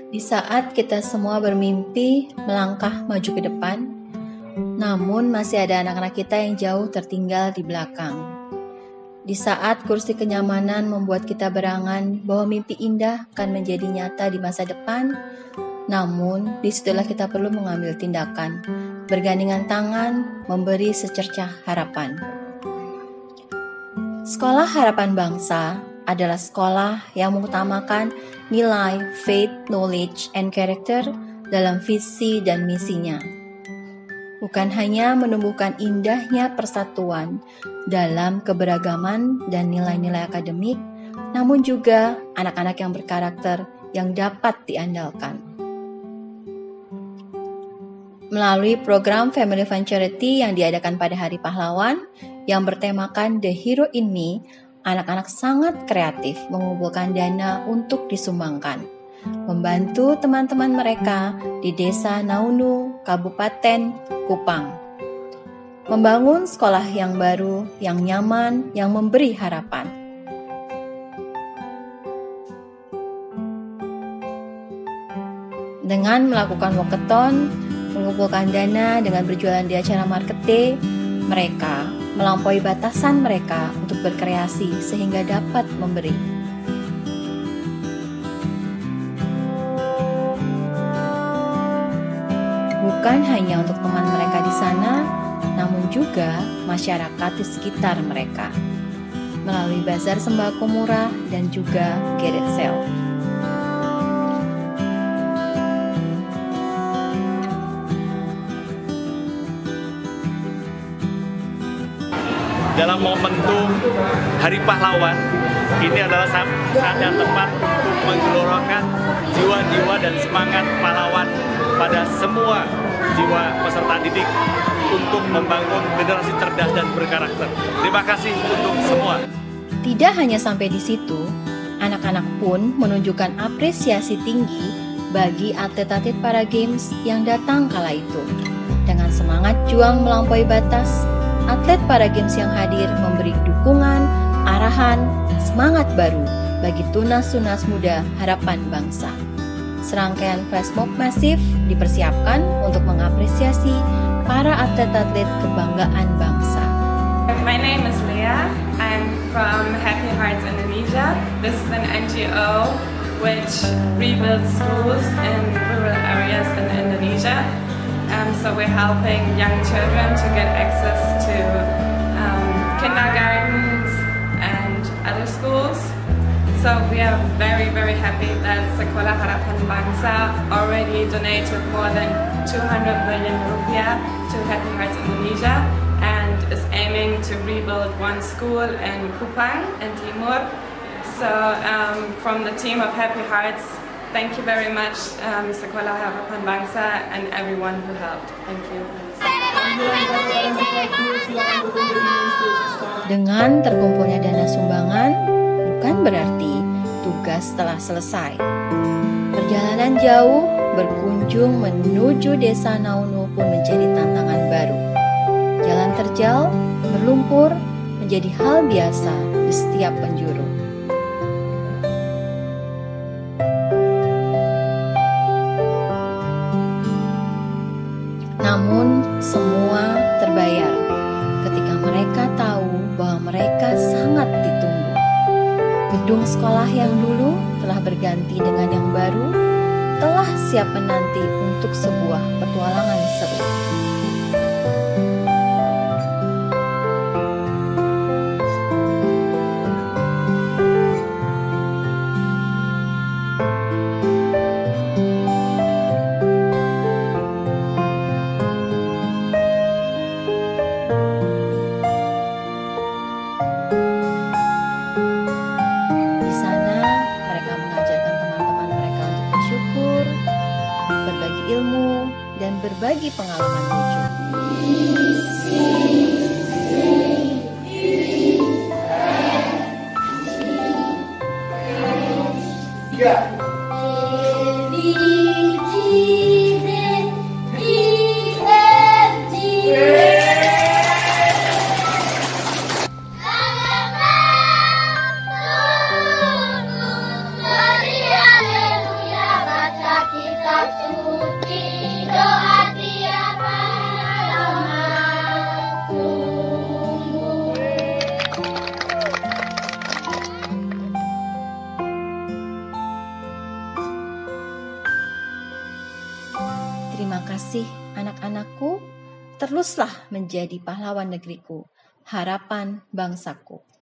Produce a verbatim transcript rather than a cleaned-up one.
Di saat kita semua bermimpi melangkah maju ke depan, namun masih ada anak-anak kita yang jauh tertinggal di belakang. Di saat kursi kenyamanan membuat kita berangan bahwa mimpi indah akan menjadi nyata di masa depan, namun disitulah kita perlu mengambil tindakan, bergandengan tangan, memberi secercah harapan. Sekolah Harapan Bangsa adalah sekolah yang mengutamakan nilai, faith, knowledge, and character dalam visi dan misinya. Bukan hanya menumbuhkan indahnya persatuan dalam keberagaman dan nilai-nilai akademik, namun juga anak-anak yang berkarakter yang dapat diandalkan. Melalui program Family Fun Charity yang diadakan pada Hari Pahlawan yang bertemakan The Hero in Me, anak-anak sangat kreatif mengumpulkan dana untuk disumbangkan, membantu teman-teman mereka di Desa Naunu, Kabupaten Kupang, membangun sekolah yang baru, yang nyaman, yang memberi harapan. Dengan melakukan walkathon, mengumpulkan dana dengan berjualan di acara market day, mereka melampaui batasan mereka untuk berkreasi sehingga dapat memberi. Bukan hanya untuk teman mereka di sana, namun juga masyarakat di sekitar mereka, melalui bazar sembako murah dan juga garage sale. Dalam momentum Hari Pahlawan, ini adalah saat, saat yang tepat untuk menggelorkan jiwa-jiwa dan semangat pahlawan pada semua jiwa peserta didik untuk membangun generasi cerdas dan berkarakter. Terima kasih untuk semua. Tidak hanya sampai di situ, anak-anak pun menunjukkan apresiasi tinggi bagi atlet-atlet para games yang datang kala itu. Dengan semangat juang melampaui batas, atlet para games yang hadir memberi dukungan, arahan, semangat baru bagi tunas-tunas muda Harapan Bangsa. Serangkaian flash mob masif dipersiapkan untuk mengapresiasi para atlet-atlet kebanggaan bangsa. My name is Leah. I'm from Happy Hearts Indonesia. This is an N G O which rebuilds schools in rural areas in Indonesia. Um, so we're helping young children to get access to um, kindergartens and other schools. So we are very, very happy that Sekolah Harapan Bangsa already donated more than two hundred million rupiah to Happy Hearts Indonesia and is aiming to rebuild one school in Kupang in Timur. So um, from the team of Happy Hearts, thank you very much, um, Sekolah Harapan Bangsa and everyone who helped. Thank you. Dengan terkumpulnya dana sumbangan, bukan berarti tugas telah selesai. Perjalanan jauh berkunjung menuju Desa Naunu pun menjadi tantangan baru. Jalan terjal, berlumpur, menjadi hal biasa di setiap penjuru. Namun semua terbayar ketika mereka tahu bahwa mereka sangat ditunggu. Gedung sekolah yang dulu telah berganti dengan yang baru, telah siap menanti untuk sebuah petualangan seru. Ilmu dan berbagi pengalaman lucu. Yeah. Terima kasih anak-anakku, teruslah menjadi pahlawan negeriku, harapan bangsaku.